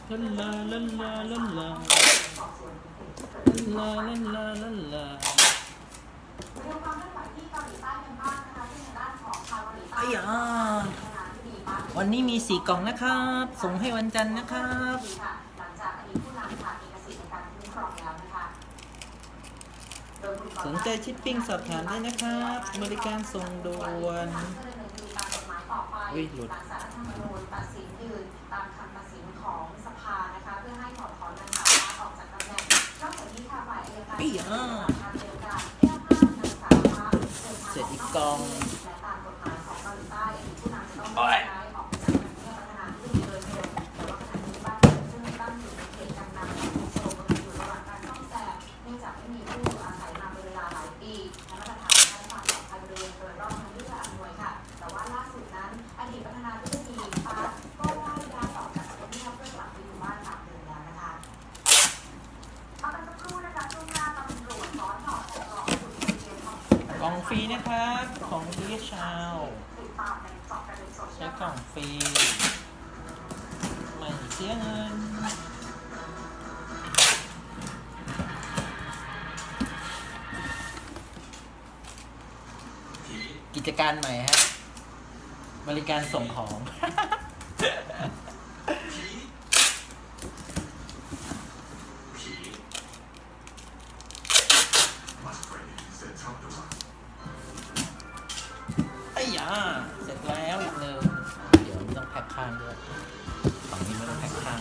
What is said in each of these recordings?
ลาลาลาลาลาลาลาลาลาลาลาลาไอ้ยาวันนี้มี4 กล่องนะครับส่งให้วันจันทร์นะครับสนใจชิปปิ้งสอบถามได้นะครับบริการส่งด่วนอุ้ยหลุดไอ้ยาเสร็จอีกกล่องโอ้ยกล่องฟรีนะครับของดีชาวใช้กล่องฟรีไม่เสียเงินกิจการใหม่ฮะบริการส่งของไอ้ยาเสร็จแล้วอีกหนึ่งเดี๋ยวไม่ต้องแพ็คข้างด้วยฝั่งนี้ไม่ต้องแพ็คข้าง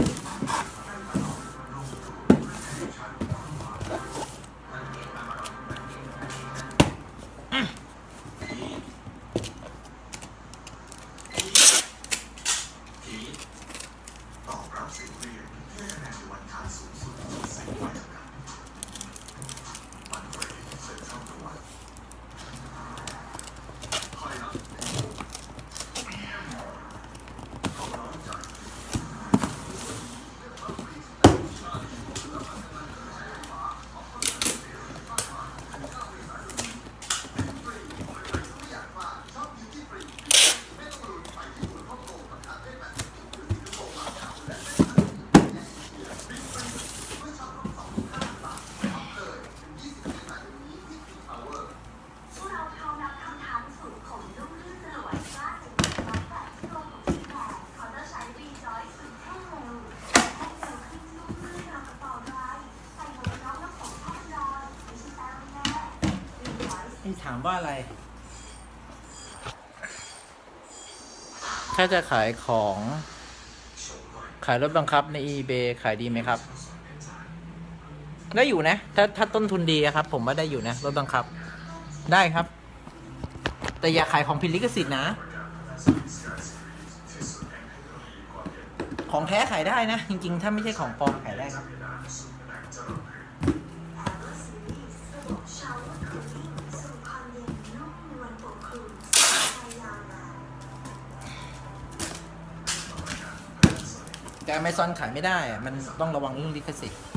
ถามว่าอะไรถ้าจะขายของขายรถบังคับใน eBay ขายดีไหมครับได้อยู่นะถ้าต้นทุนดีครับผมว่าได้อยู่นะรถบังคับได้ครับแต่อย่าขายของผิดลิขสิทธิ์นะของแท้ขายได้นะจริงๆถ้าไม่ใช่ของปลอมขายได้ครับแต่ Amazon ขายไม่ได้มันต้องระวังเรื่องลิขสิทธิ์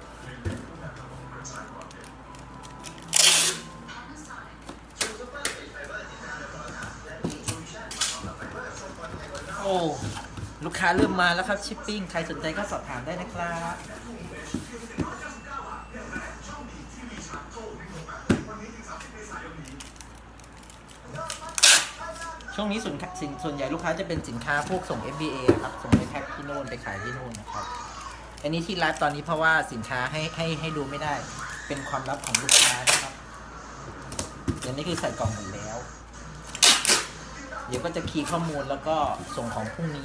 โอ้ลูกค้าเริ่มมาแล้วครับชิปปิ้งใครสนใจก็สอบถามได้นะครับช่วงนี้ส่วนใหญ่ลูกค้าจะเป็นสินค้าพวกส่ง FBA ครับส่งไปแพ็คที่โน่นไปขายที่โน่นนะครับอันนี้ที่ไลฟ์ตอนนี้เพราะว่าสินค้าให้ดูไม่ได้เป็นความลับของลูกค้านะครับเดี๋ยวนี้คือใส่กล่องหมดแล้วเดี๋ยวก็จะคีย์ข้อมูลแล้วก็ส่งของพรุ่งนี้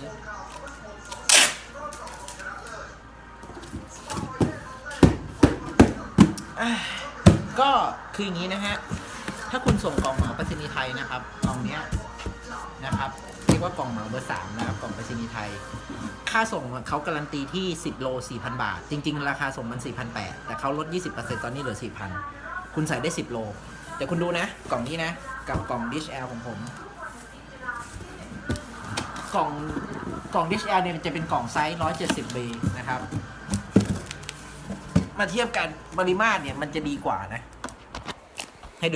ก็คืออย่างนี้นะฮะถ้าคุณส่งกล่องเหมาไปรษณีย์ไทยนะครับกล่องเนี้ยนะครับเรียกว่ากล่องเหมาเบอร์ 3นะครับกล่องไปรษณีย์ไทยค่าส่งเขาการันตีที่10 โล 4,000 บาทจริงๆราคาส่งมัน 4,800 แต่เขาลด 20% ตอนนี้เหลือ 4,000 คุณใส่ได้10 โลแต่คุณดูนะกล่องนี้นะกับกล่อง DHL ของผมกล่อง DHL เนี่ยจะเป็นกล่องไซส์ 170B นะครับมาเทียบกันปริมาตรเนี่ยมันจะดีกว่านะให้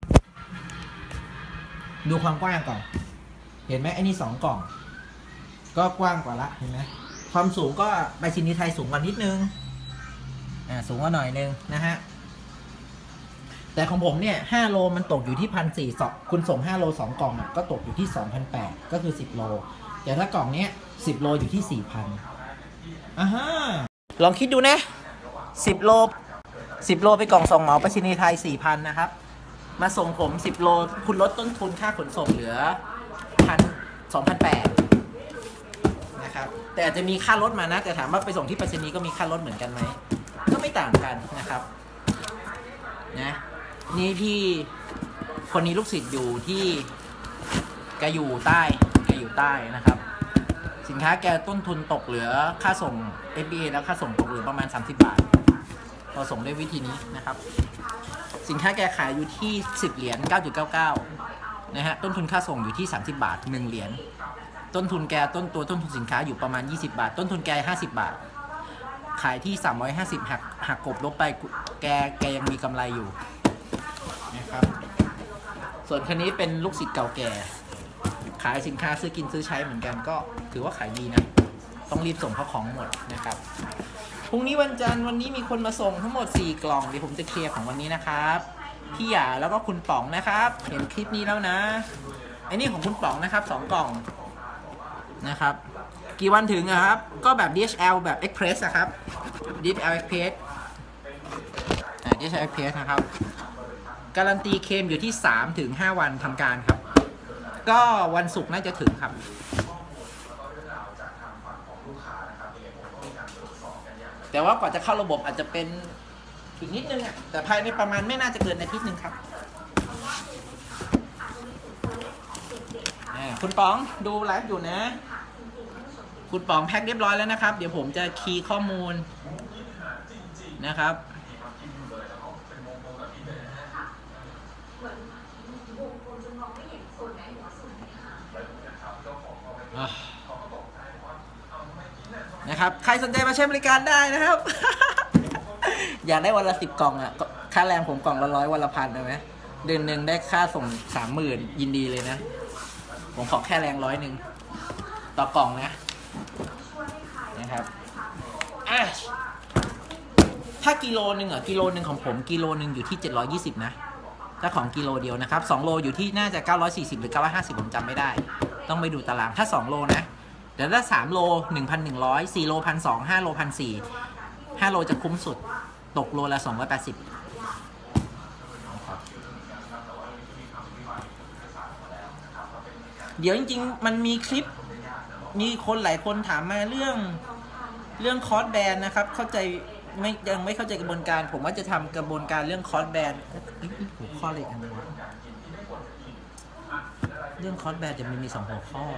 ดูความกว้างก่อนเห็นไหมไอ้นี่2 กล่องก็กว้างกว่าละเห็นไหมความสูงก็ไปรษณีย์ไทยสูงกว่านิดนึงสูงกว่าหน่อยนึงนะฮะแต่ของผมเนี่ย5 โลมันตกอยู่ที่1,400คุณส่ง5 โล2 กล่องก็ตกอยู่ที่ 2,800 ก็คือ10 โลแต่ถ้ากล่องนี้10 โลอยู่ที่ 4,000ฮะลองคิดดูนะ10 โลไปกล่องส่งเหมาไปรษณีย์ไทย 4,000 นะครับมาส่งผม10 โลคุณลดต้นทุนค่าขนส่งเหลือ2,800 นะครับแต่อาจจะมีค่ารถมานะแต่ถามว่าไปส่งที่ไปรษณีย์ก็มีค่ารถเหมือนกันไหมก็ไม่ต่างกันนะครับนะนี่พี่คนนี้ลูกศิษย์อยู่ที่แกอยู่ใต้นะครับสินค้าแกต้นทุนตกเหลือค่าส่ง FBA แล้วค่าส่งตกเหลือประมาณ30 บาทพอส่งด้วยวิธีนี้นะครับสินค้าแกขายอยู่ที่10 เหรียญ 9.99 นะฮะต้นทุนค่าส่งอยู่ที่30 บาท1 เหรียญต้นทุนแกต้นทุนสินค้าอยู่ประมาณ20 บาทต้นทุนแก50 บาทขายที่350หักกบลบไปแกยังมีกำไรอยู่นะครับส่วนคันนี้เป็นลูกศิษย์เก่าแก่ขายสินค้าซื้อกินซื้อใช้เหมือนกันก็ถือว่าขายดีนะต้องรีบส่งเพราะของหมดนะครับพรุ่งนี้วันจันทร์วันนี้มีคนมาส่งทั้งหมด4 กล่องเดี๋ยวผมจะเคลียร์ของวันนี้นะครับพี่หยาแล้วก็คุณป๋องนะครับเห็นคลิปนี้แล้วนะไอ้นี่ของคุณป๋องนะครับ2 กล่องนะครับกี่วันถึงครับก็แบบ DHL แบบ Express นะครับ DHL Express DHL Express นะครับการันตีเคลมอยู่ที่ 3-5 วันทำการครับก็วันศุกร์น่าจะถึงครับแต่ว่ากว่าจะเข้าระบบอาจจะเป็นอีกนิดนึงแต่ภายในประมาณไม่น่าจะเกินอาทิตย์นึงครับคุณป๋องดูไลฟ์อยู่นะคุณป๋องแพ็คเรียบร้อยแล้วนะครับเดี๋ยวผมจะคีย์ข้อมูลนะครับนะครับใครสนใจมาใช้บริการได้นะครับ อยากได้วันละ10 กล่องค่าแรงผมกล่องละ100วันละ1,000ได้ไหมเดือนหนึ่งได้ค่าส่ง 30,000ยินดีเลยนะผมขอแค่แรง100ต่อกล่องนะครับถ้ากิโลนึงกิโลนึงของผมกิโลนึงอยู่ที่720นะถ้าของกิโลเดียวนะครับ2 โลอยู่ที่น่าจะ940หรือ950ผมจำไม่ได้ต้องไปดูตารางถ้า2 โลนะแต่ถ้า3 โล 1,100 4 โล 1,200 5 โล 1,400 5 โลจะคุ้มสุดตกโลละ280เดี๋ยวจริงๆมันมีคลิปมีคนหลายคนถามมาเรื่องคอร์สแบนนะครับเข้าใจยังไม่เข้าใจกระบวนการผมว่าจะทำกระบวนการเรื่องคอร์สแบนหัวข้ออะไรกันวะเรื่องคอร์สแบนจะมี2 หัวข้อ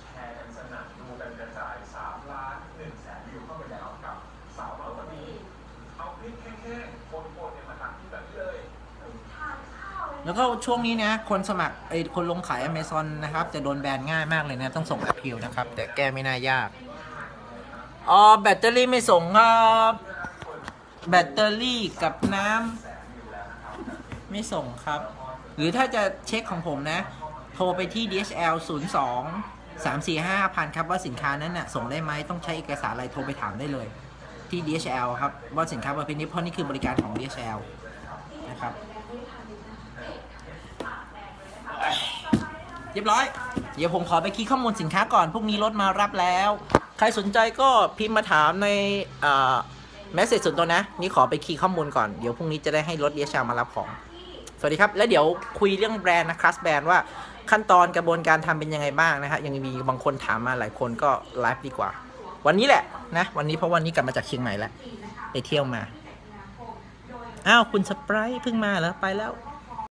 แล้วก็ช่วงนี้นะคนสมัครคนลงขาย Amazon นะครับจะโดนแบนง่ายมากเลยนะต้องส่งอัพพิลนะครับแต่แก้ไม่น่ายากแบตเตอรี่ไม่ส่งครับแบตเตอรี่กับน้ำไม่ส่งครับหรือถ้าจะเช็คของผมนะโทรไปที่ DHL 02-345-1000ครับว่าสินค้านั้นน่ะส่งได้ไหมต้องใช้เอกสารอะไรโทรไปถามได้เลยที่ DHL ครับว่าสินค้าประเภทนี้เพราะนี่คือบริการของ DHL นะครับเรียบร้อยเดี๋ยวผมขอไปคีย์ข้อมูลสินค้าก่อนพรุ่งนี้รถมารับแล้วใครสนใจก็พิมพ์มาถามในแมสเสจส่วนตัวนะนี่ขอไปคีย์ข้อมูลก่อนเดี๋ยวพรุ่งนี้จะได้ให้รถDHLมารับของสวัสดีครับแล้วเดี๋ยวคุยเรื่องแบรนด์นะคลาสแบรนด์ว่าขั้นตอนกระบวนการทำเป็นยังไงบ้างนะฮะยังมีบางคนถามมาหลายคนก็ไลฟ์ดีกว่าวันนี้แหละนะวันนี้เพราะวันนี้กลับมาจากเชียงใหม่แล้วไปเที่ยวมาอ้าวคุณสไปร์เพิ่งมาเหรอไปแล้ว